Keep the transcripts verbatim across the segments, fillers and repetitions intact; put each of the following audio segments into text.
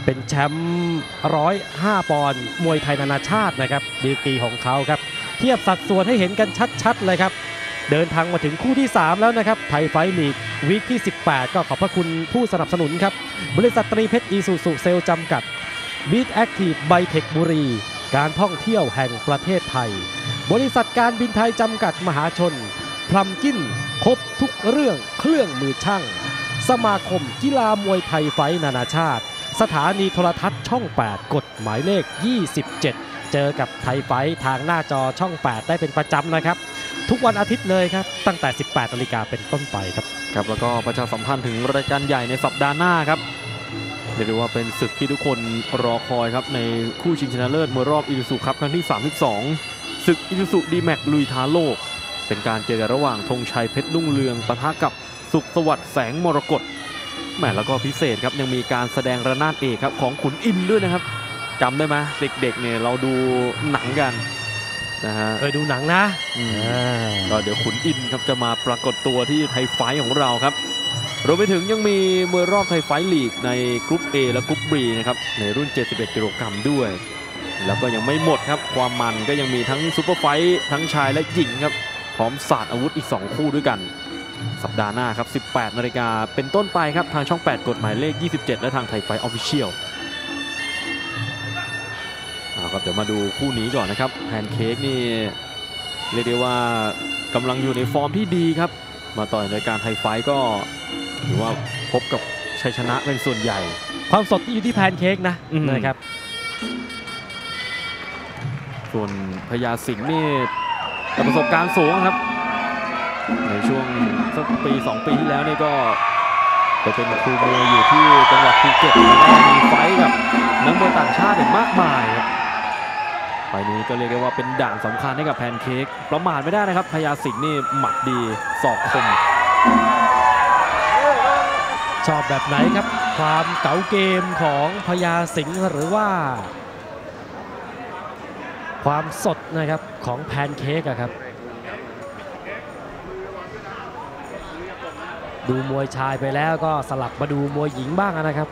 เป็นแชมป์ร้อยห้าปอนด์มวยไทยนานาชาตินะครับดีกรีของเขาครับเทียบสัดส่วนให้เห็นกันชัดๆเลยครับเดินทางมาถึงคู่ที่สามแล้วนะครับไทยไฟท์ลีกวีคที่สิบแปดก็ขอบพระคุณผู้สนับสนุนครับบริษัทตรีเพชรอีซูซูเซลจำกัดบีทแอคทีฟไบเทคบุรีการท่องเที่ยวแห่งประเทศไทยบริษัทการบินไทยจำกัดมหาชนพลัมกินครบทุกเรื่องเครื่องมือช่างสมาคมกีฬามวยไทยไฟท์นานาชาติสถานีโทรทัศน์ช่องแปดกฎหมายเลขยี่สิบเจ็ดเจอกับไทยไฟท์ทางหน้าจอช่องแปดได้เป็นประจำนะครับทุกวันอาทิตย์เลยครับตั้งแต่สิบแปดนาฬิกาเป็นต้นไปครับครับแล้วก็ประชาสัมพันธ์ถึงรายการใหญ่ในสัปดาห์หน้าครับเรียกได้ว่าเป็นศึกที่ทุกคนรอคอยครับในคู่ชิงชนะเลิศมวยรอบอีซูซูครับครั้งที่สามสิบสองศึกอีซูซูดีแม็กลุยท้าโลกเป็นการเจอกันระหว่างธงชัยเพชรรุ่งเรืองปะทะกับสุขสวัสดิ์แสงมรกตแหมแล้วก็พิเศษครับยังมีการแสดงระนาดเอกครับของขุนอินด้วยนะครับจำได้ไหมเด็กๆเนี่ยเราดูหนังกันนะฮะเคยดูหนังนะก็เดี๋ยวขุนอินครับจะมาปรากฏตัวที่ไทยไฟท์ของเราครับรวมไปถึงยังมีมวยรอบไทยไฟท์ลีกในกรุ๊ป A และกรุ๊ป B นะครับในรุ่นเจ็ดสิบเอ็ดกิโลกรัมด้วยแล้วก็ยังไม่หมดครับความมันก็ยังมีทั้งซุปเปอร์ไฟท์ทั้งชายและหญิงครับพร้อมศาสตร์อาวุธอีกสองคู่ด้วยกันสัปดาห์หน้าครับสิบแปดนาฬิกาเป็นต้นไปครับทางช่องแปดกฎหมายเลขยี่สิบเจ็ดและทางไทยไฟท์ออฟฟิเชียลครับเดี๋ยวมาดูคู่นี้ก่อนนะครับแพนเค้กนี่เรียกได้ว่ากำลังอยู่ในฟอร์มที่ดีครับมาต่อยรายการไทยไฟท์ก็ถือว่าพบกับชัยชนะเป็นส่วนใหญ่ความสดที่อยู่ที่แพนเค้กนะนะครับส่วนพญาสิงห์นี่ประสบการณ์สูงครับในช่วงสักปีสองปีที่แล้วนี่ก็ไปเป็นครูมวยอยู่ที่จังหวัดภูเก็ตแล้วก็มีไฟท์กับนักมวยต่างชาติมากมายครับไฟท์นี้ก็เรียกได้ว่าเป็นด่านสำคัญให้กับแพนเค้กประมาทไม่ได้นะครับพญาสิงห์นี่หมัดดีศอกคมชอบแบบไหนครับความเก๋าเกมของพญาสิงห์หรือว่าความสดนะครับของแพนเค้กครับดูมวยชายไปแล้วก็สลับมาดูมวยหญิงบ้างนะครับ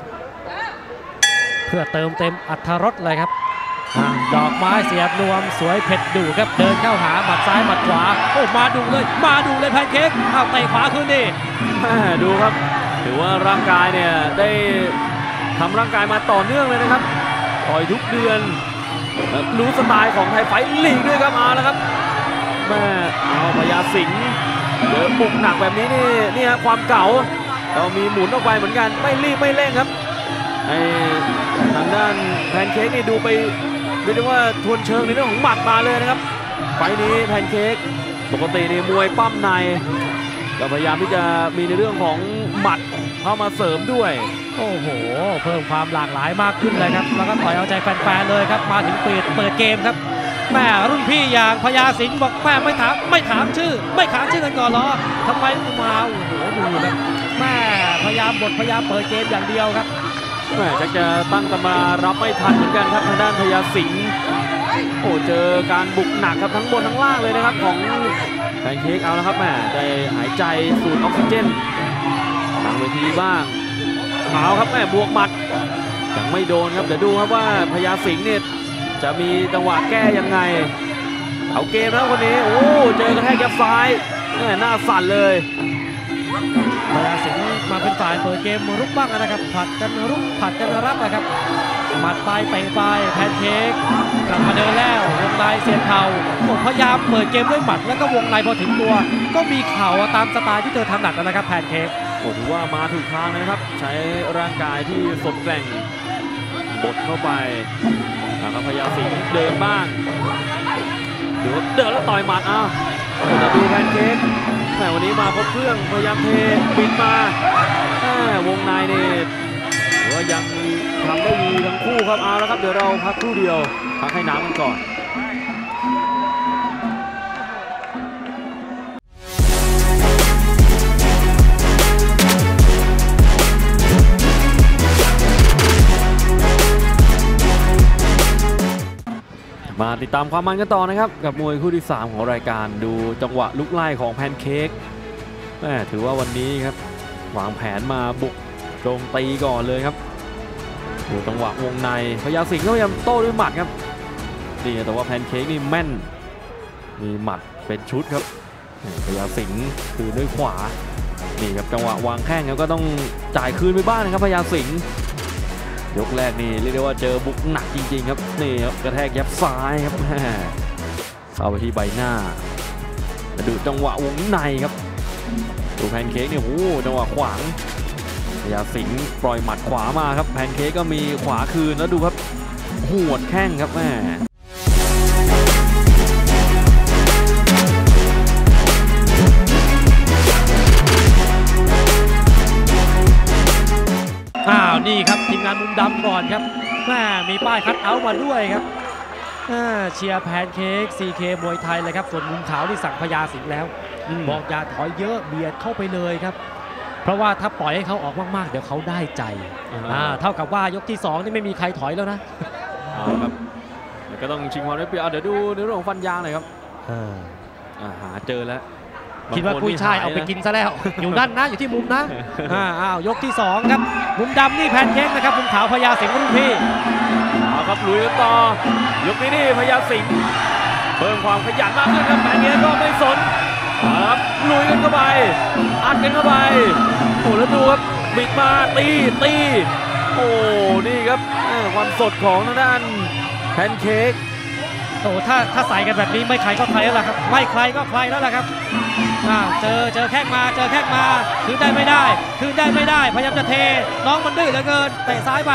เพื่อเติมเต็มอรรถรสเลยครับดอกไม้เสียบนวมสวยเผ็ดดุครับเดินเข้าหาหมัดซ้ายหมัดขวาโอ้มาดูเลยมาดูเลยแพนเค้กเอาเตะขวาคืนดิดูครับถือว่าร่างกายเนี่ยได้ทำร่างกายมาต่อเนื่องเลยนะครับต่อยทุกเดือนรู้สไตล์ของไทยไฟท์ลีกด้วยครับเอาแล้วครับแม่เอาพญาสิงห์เดินบุกหนักแบบนี้นี่นี่ฮะความเก่าเรามีหมุนออกไปเหมือนกันไม่รีบไม่เร่งครับไอ้ทางด้านแพนเค้กนี่ดูไปเรียกได้ว่าทวนเชิงในเรื่องของหมัดมาเลยนะครับไฟนี้แพนเค้กปกตินี่มวยปั้มในก็พยายามที่จะมีในเรื่องของหมัดเข้ามาเสริมด้วยโอ้โหเพิ่มความหลากหลายมากขึ้นเลยครับแล้วก็ต่อยเอาใจแฟนๆเลยครับมาถึงเปิดเปิดเกมครับแม่รุ่นพี่อย่างพญาสิงห์บอกแม่ไม่ถามไม่ถามชื่อไม่ถามชื่อกันก่อนหรอทำไมมาโอ้โหดูครับแม่พยายามบทพยายามเปิดเกมอย่างเดียวครับแม่จะจะตั้งตำรารับไม่ทันเหมือนกันครับทางด้านพญาสิงห์โอ้เจอการบุกหนักครับทั้งบนทั้งล่างเลยนะครับของแพนเค้กเอาแล้วครับแม่ได้หายใจสูดออกซิเจนทางเวทีบ้างเอาครับแม่บวกหมัดยังไม่โดนครับเดี๋ยวดูครับว่าพญาสิงห์เนี่ยจะมีจังหวะแก้ยังไงเอาเกมแล้วคนนี้โอ้เจอกระแทกยับซ้ายหน้าสั่นเลยพญาสิงห์มาเป็นฝ่ายเปิดเกมรุกบ้างนะครับผัดกันรุกผัดกันรับนะครับหมัดไปเตะไปแพนเค้กกลับมาเดินแล้ววงในเสียบเข่าพยายามเปิดเกมด้วยหมัดแล้วก็วงในพอถึงตัวก็มีเข่าตามสไตล์ที่เธอถนัดนะครับแพนเค้กโอ้ถือว่ามาถูกทางนะครับใช้ร่างกายที่สดแกร่งบดเข้าไปนะครับพญาสิงห์เดินบ้างเดินเดินแล้วต่อยหมัดอ่ะจะดูแพนเค้กแต่วันนี้มาพบเครื่องพยายามเทบินมาวงในนี่ถือว่ายังทำได้ดีทั้งคู่ครับเอาแล้วครับเดี๋ยวเราพักครู่เดียวพักให้น้ำกันก่อนมาติดตามความมันกันต่อนะครับกับมวยคู่ที่สามของรายการดูจังหวะลุกไล่ของแพนเค้กแม่ถือว่าวันนี้ครับวางแผนมาบุกโจมตีก่อนเลยครับดูจังหวะวงในพญาสิงห์ก็พยายามโต้ด้วยหมัดครับนี่แต่ว่าแพนเค้กนี่แม่นมีหมัดเป็นชุดครับพญาสิงห์คือด้วยขวานี่ครับจังหวะวางแข้งแล้วก็ต้องจ่ายคืนไปบ้างนะครับพญาสิงห์ยกแรกนี่เรียกได้ว่าเจอบุกหนักจริงๆครับนี่ครับกระแทกยับซ้ายครับเอาไปที่ใบหน้าดูจังหวะวงในครับดูแพนเค้กเนี่ยโอ้จังหวะขวางพญาสิงห์ปล่อยหมัดขวามาครับแพนเค้กก็มีขวาคืนแล้วดูครับหวดแข้งครับแม่อ้าวนี่ครับทีมงานมุมดำก่อนครับแม่มีป้ายคัดเอาท์มาด้วยครับเชียร์แพนเค้ก ซี เค มวยไทยเลยครับส่วนมุมขาวที่สั่งพญาสิงห์แล้วบอกอย่าถอยเยอะเบียดเข้าไปเลยครับเพราะว่าถ้าปล่อยให้เขาออกมากๆเดี๋ยวเขาได้ใจอ่าเท่ากับว่ายกที่สองนี่ไม่มีใครถอยแล้วนะเอาครับก็ต้องชิงความได้เปรียบเดี๋ยวดูในเรื่องของฟันยางหน่อยครับอ่าหาเจอแล้วคิดว่ากุ้ยช่ายเอาไปกินซะแล้วอยู่ด้านนะอยู่ที่มุมนะอ้าวยกที่สองครับมุมดำนี่แพนเค้กนะครับมุมขาวพญาสิงห์รุ่นพี่เอาครับลุยกันต่อยกนี้นี่พญาสิงห์เพิ่มความขยันมากขึ้นครับแพนเค้กก็ไม่สนครับลุยกันเข้าไปอัดกันเข้าไปโอ้แล้วดูครับบิดมาตีตีโอ้นี่ครับความสดของทางด้านแพนเค้กโอ้ถ้าถ้าใส่กันแบบนี้ไม่ใครก็ใครแล้วล่ะครับไม่ใครก็ใครแล้วล่ะครับอ้าวเจอเจอแข้งมาเจอแข้งมาคืนได้ไม่ได้คืนได้ไม่ได้พยายามจะเทน้องมันดื้อเหลือเกินเตะซ้ายไป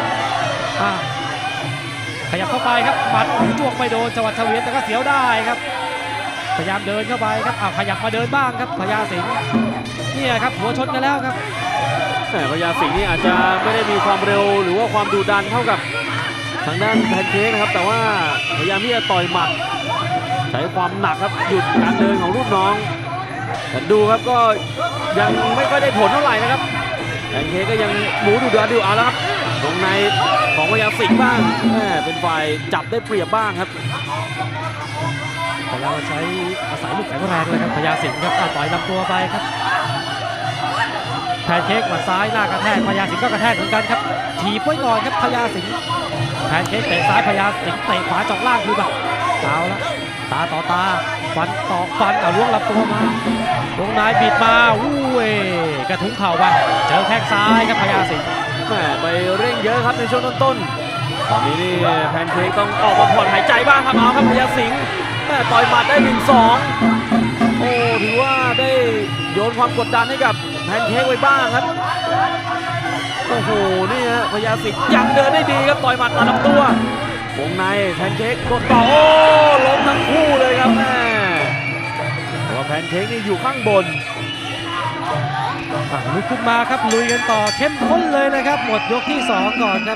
ขยับเข้าไปครับหมัดจ้วงไปโดนจังหวัดเฉวียนแต่ก็เสียวได้ครับพยายามเดินเข้าไปครับอ้าวขยับมาเดินบ้างครับพญาสิงห์นี่ครับหัวชนกันแล้วครับแต่พญาสิงห์นี่อาจจะไม่ได้มีความเร็วหรือว่าความดุดันเท่ากับทางด้านแพนเค้กนะครับแต่ว่าพยายามที่จะต่อยหมัดใช้ความหนักครับหยุดการเดินของรุ่นน้องแต่ดูครับก็ยังไม่ค่อยได้ผลเท่าไหร่นะครับแพนเค้กก็ยังหมูดุดันดูเอาแล้วครับตรงในของพญาสิงห์บ้างเป็นฝ่ายจับได้เปรียบบ้างครับพยายามใช้อาศัยลูกแข็งแรงเลยครับพญาสิงห์ครับต่อยลำตัวไปครับแพนเค้กหมัดซ้ายหน้ากระแทกพญาสิงห์ก็กระแทกเหมือนกันครับถีบไว้ก่อนครับพญาสิงห์แพนเค้กเตะซ้ายพญาสิงห์เตะขวาเจาะล่างคือแบบเอาละตาต่อตาฟันต่อฟันเอาล้วงลำตัวมาลงนายบิดมาวู้เอกระทุ้งเข่าไปเจอแข้งซ้ายครับพญาสิงห์แม่ไปเร่งเยอะครับในช่วงต้นๆตอนนี้นี่แพนเค้กต้องออกมาผ่อนหายใจบ้างครับเอาครับพญาสิงห์แม่ต่อยหมัดได้ หนึ่งสอง โอ้ถือว่าได้โยนความกดดันให้กับแพนเค้กไว้บ้างครับโอ้โหนี่ฮะพญาสิงห์ยังเดินได้ดีครับต่อยหมัดตัดลำตัววงในแพนเค้กกดต่อโอ้ล้มทั้งคู่เลยครับแม่แต่ว่าแพนเค้กนี่อยู่ข้างบนลุกขึ้นมาครับลุยกันต่อเข้มข้นเลยนะครับหมดยกที่สองก่อนครับ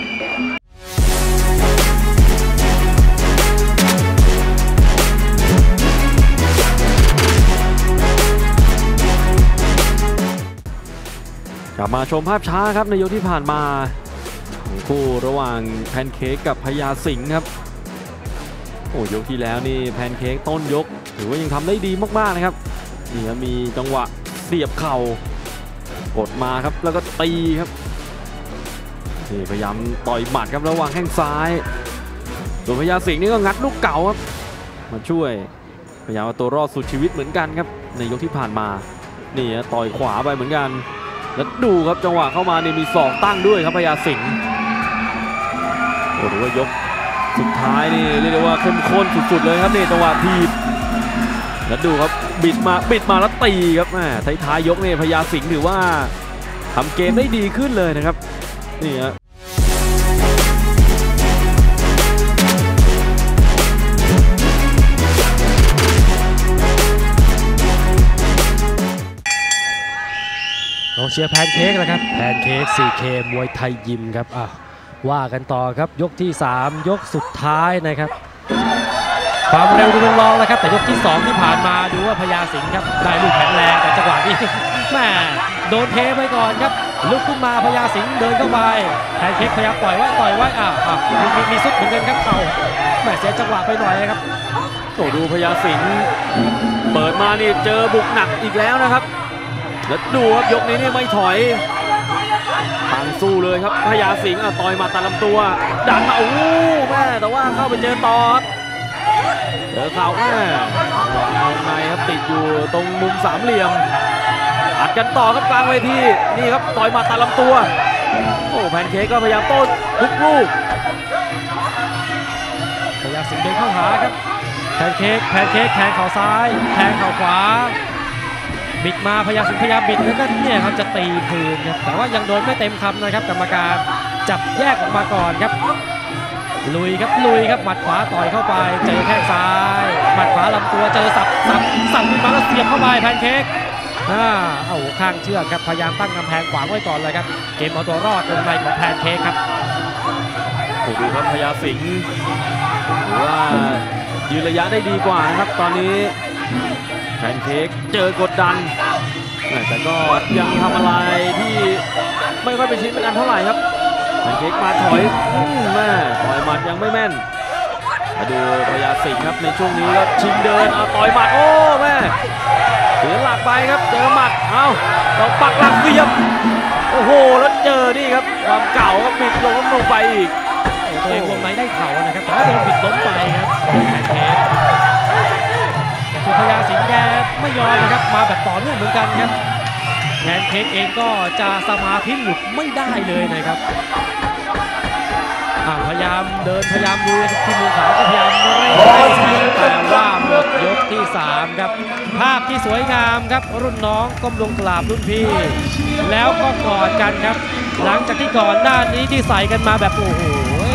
กลับมาชมภาพช้าครับในยกที่ผ่านมาคู่ระหว่างแพนเค้กกับพญาสิงห์ครับโอ้ยกที่แล้วนี่แพนเค้กต้นยกถือว่ายังทำได้ดีมากๆนะครับนี่มีจังหวะเสียบเข่ากดมาครับแล้วก็ตีครับนี่พยายามต่อยหมัดครับระหว่างแข้งซ้ายส่วนพญาสิงห์นี่ก็งัดลูกเก่าครับมาช่วยพยายามเอาตัวรอดสุดชีวิตเหมือนกันครับในยกที่ผ่านมานี่ต่อยขวาไปเหมือนกันแล้วดูครับจังหวะเข้ามานี่มีศอกตั้งด้วยครับพญาสิงห์โอ้โหว่ายกสุดท้ายนี่เรียกได้ว่าเข้มข้นสุดๆเลยครับนี่จังหวะทีบแล้วดูครับบิดมาบิดมาแล้วตีครับแม่ท้ายๆยกนี่พญาสิงห์ถือว่าทำเกมได้ดีขึ้นเลยนะครับนี่ฮะเราเชียร์แพนเค้กนะครับแพนเค้ก ซี เค มวยไทยยิมครับอ่ะว่ากันต่อครับยกที่สามยกสุดท้ายนะครับความเร็วดูลองแล้วครับแต่ยกที่สองที่ผ่านมาดูว่าพญาสิงห์ครับได้ลูกแข็งแรงแต่จังหวะนี้แม่โดนเทไปก่อนครับลุกขึ้นมาพญาสิงห์เดินเข้าไปแพนเค้กพยายามปล่อยไว้ปล่อยไว้อ้าวอ้าวมีมีซุดเหมือนกันครับเข่าแม่เสียจังหวะไปหน่อยครับโอ้ดูพญาสิงห์เปิดมานี่เจอบุกหนักอีกแล้วนะครับแล้วดูครับยกนี้นี่ไม่ถอยปังสู้เลยครับพญาสิงห์อ่ะต่อยหมาตัดลำตัวดันมาโอ้แม่แต่ว่าเข้าไปเจอต่อครับเจอเข่าแม่วงในครับติดอยู่ตรงมุมสามเหลี่ยมอัดกันต่อครับกลางเวทีนี่ครับต่อยหมาตัดลำตัวโอ้แพนเค้กก็พยายามโต้ทุกลูกพยายามสิงห์เดินเข้าหาครับแพนเค้กแพนเค้กแทงเข่าซ้ายแทงเข่าขวาบิดมาพยายามสิงห์พยายามบิดแล้วก็เนี่ยครับจะตีคืนครับแต่ว่ายังโดนไม่เต็มคำนะครับกรรมการจับแยกออกมาก่อนครับลุยครับลุยครับหมัดขวาต่อยเข้าไปเจอแข้งซ้ายหมัดขวาลำตัวเจอสับสับสับขึ้นมาแล้วเสียบเข้าไปแพนเค้กอ่าเอาข้างเชือกครับพยายามตั้งกำแพงขวางไว้ก่อนเลยครับเกมเอาตัวรอดวงในของแพนเค้กครับโอ้ดูครับพญาสิงห์หรือว่ายืนระยะได้ดีกว่านะครับตอนนี้แพนเค้กเจอกดดันแต่ก็ยังทำอะไรที่ไม่ค่อยเป็นชิ้นเป็นอันเท่าไหร่ครับแพนเค้กมาถอยแม่ต่อยหมัดยังไม่แม่นมาดูพญาสิงห์ครับในช่วงนี้ก็ชิงเดินเอาต่อยหมัดโอ้แม่เสียหลักไปครับเจอหมัดเอาเราปักหลักเสียบโอ้โหแล้วเจอนี่ครับความเก่าก็ปิดลงลงไปอีกตัวเองวงในได้เข่านะครับแต่ว่าโดนบิดล้มไปครับแพนเค้กคือพญาสิงห์แกไม่ยอมนะครับมาแบบต่อเนื่องเหมือนกันครับแพนเค้กเองก็จะสมาธิหลุดไม่ได้เลยนะครับพยายามเดินพยายามดูที่มือขาวก็พยายามเร่งแต่ว่าหมดยกที่สามครับภาพที่สวยงามครับรุ่นน้องก้มลงกราบรุ่นพี่แล้วก็กอดกันครับหลังจากที่ก่อนหน้านี้ที่ใส่กันมาแบบโอ้โห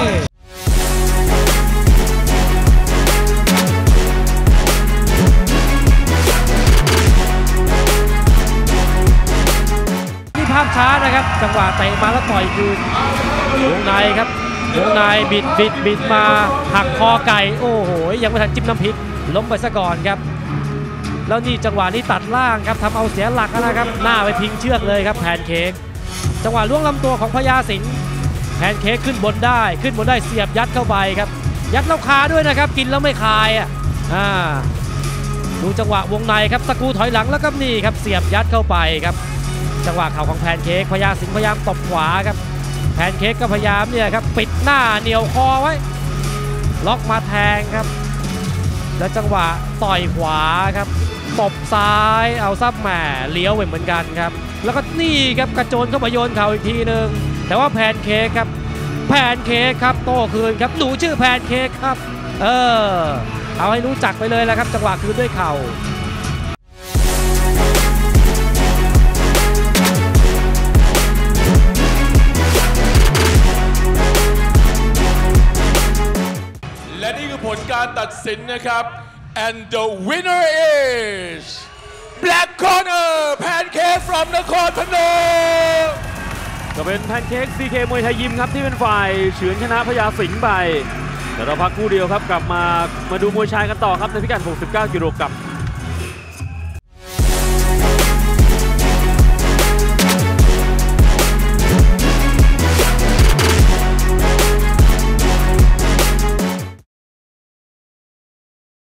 นี่ภาพช้านะครับจังหวะเตะมาแล้วต่อยคืนวงในครับวงในบิดบิดบิดมาหักคอไก่โอ้โหยังไม่ทันจิ้มน้ำพริกล้มไปซะก่อนครับแล้วนี่จังหวะนี้ตัดล่างครับทำเอาเสียหลักนะครับหน้าไปพิงเชือกเลยครับแพนเค้กจังหวะล่วงลำตัวของพญาสิงห์แพนเค้กขึ้นบนได้ขึ้นบนได้เสียบยัดเข้าไปครับยัดแล้วคาด้วยนะครับกินแล้วไม่คายอ่ะอ่าดูจังหวะวงในครับสกูถอยหลังแล้วก็นี่ครับเสียบยัดเข้าไปครับจังหวะเข่าของแพนเค้กพญาสิงห์พยายามตบขวาครับแพนเค้กก็พยายามเนี่ยครับปิดหน้าเหนียวคอไว้ล็อกมาแทงครับแล้วจังหวะต่อยขวาครับตบซ้ายเอาซับแหม่เลี้ยวไปเหมือนกันครับแล้วก็นี่ครับกระโจนเข้ามาโยนเข่าอีกทีหนึ่งแต่ว่าแพนเค้กครับแพนเค้กครับโต้คืนครับหนูชื่อแพนเค้กครับเออเอาให้รู้จักไปเลยแล้วครับจังหวะคืนด้วยเข่าและนี่คือผลการตัดสินนะครับ and the winner is black corner Pancake from นครพนมก็เป็นแพนเค้ก ซี เค มวยไทยยิมครับที่เป็นฝ่ายเฉือนชนะพญาสิงห์ไปเดี๋ยวเราพักคู่เดียวครับกลับมามาดูมวยชายกันต่อครับในพิกัดหกสิบเก้ากิโลกรัม